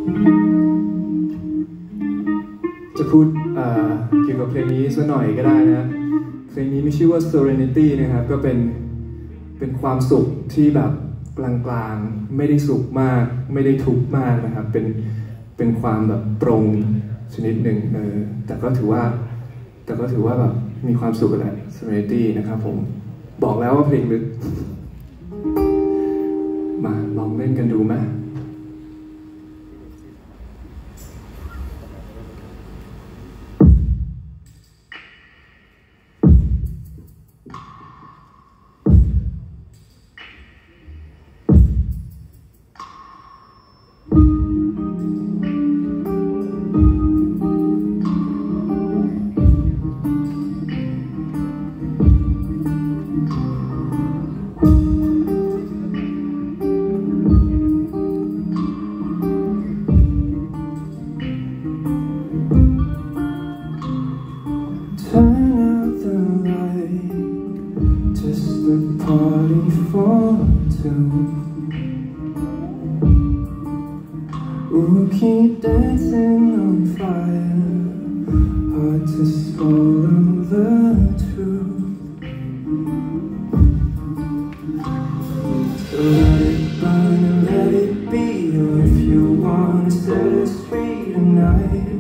จะพูดเกี่ยวกับเพลงนี้สักหน่อยก็ได้นะเพลงนี้มีชื่อว่า Serenity นะครับก็เป็นความสุขที่แบบกลางๆไม่ได้สุขมากไม่ได้ทุกข์มากนะครับเป็นความแบบตรงชนิดหนึ่งแต่ก็ถือว่าแบบมีความสุขแหละ Serenity นะครับผมบอกแล้วว่าเพลงลึกมาลองเล่นกันดูไหมJust a party for two. We'll keep dancing on fire. Hard to swallow the truth. So let it burn and let it be. Or if you wanna set us free tonight,